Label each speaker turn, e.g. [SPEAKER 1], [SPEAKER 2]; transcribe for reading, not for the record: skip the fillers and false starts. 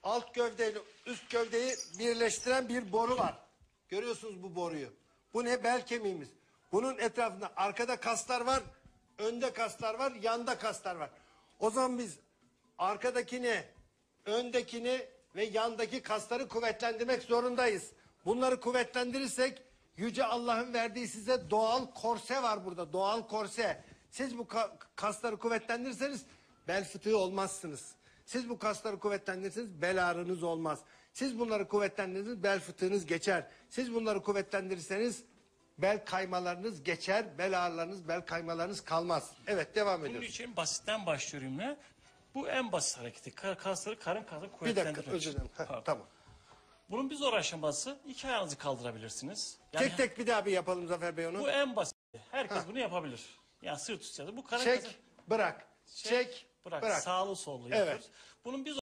[SPEAKER 1] alt gövdeyle üst gövdeyi birleştiren bir boru var. Görüyorsunuz bu boruyu. Bu ne? Bel kemiğimiz. Bunun etrafında arkada kaslar var, önde kaslar var, yanda kaslar var. O zaman biz arkadakini, öndekini ve yandaki kasları kuvvetlendirmek zorundayız. Bunları kuvvetlendirirsek Yüce Allah'ın verdiği size doğal korse var burada. Doğal korse. Siz bu kasları kuvvetlendirirseniz bel fıtığı olmazsınız. Siz bu kasları kuvvetlendirirseniz bel ağrınız olmaz. Siz bunları kuvvetlendirirseniz bel fıtığınız geçer. Siz bunları kuvvetlendirirseniz bel kaymalarınız geçer. Bel ağrılarınız, bel kaymalarınız kalmaz. Evet, devam ediyoruz.
[SPEAKER 2] Bunun için basitten başlıyorum ya. Bu en basit hareketi. Kasları, karın kasları
[SPEAKER 1] Bir
[SPEAKER 2] kuvvetlendirmek.
[SPEAKER 1] dakika, özür dilerim. Heh,
[SPEAKER 2] Pardon.
[SPEAKER 1] tamam.
[SPEAKER 2] Bunun bir zor aşaması, iki ayağınızı kaldırabilirsiniz. Yani
[SPEAKER 1] Tek tek bir daha bir yapalım Zafer Bey onu.
[SPEAKER 2] bu en basit. Herkes bunu yapabilir. Yani sırt üstü. Bu karın
[SPEAKER 1] Çek,
[SPEAKER 2] kası.
[SPEAKER 1] bırak. Çek,
[SPEAKER 2] Bırak.
[SPEAKER 1] bırak.
[SPEAKER 2] Sağlı sollu
[SPEAKER 1] Evet.
[SPEAKER 2] yapıyoruz. Bunun bir